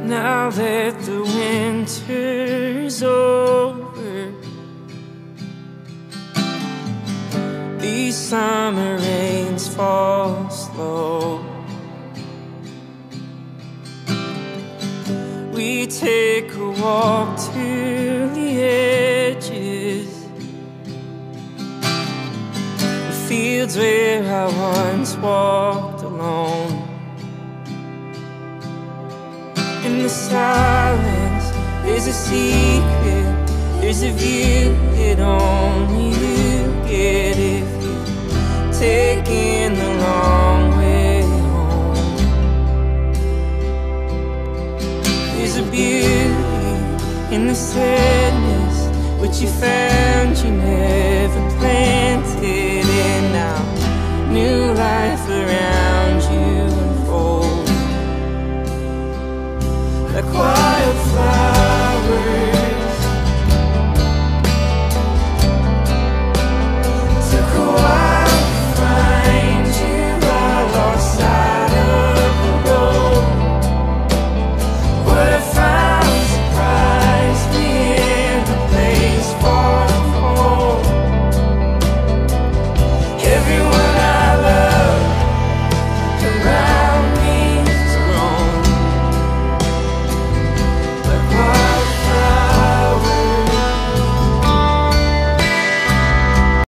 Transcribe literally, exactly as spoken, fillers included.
Now that the winter's over, these summer rains fall slow. We take a walk to the edges, the fields where I once walked alone. In the silence, there's a secret, there's a view that only you get if you've taken the long way home. There's a beauty in the sadness, what you found you never planted, and now new life around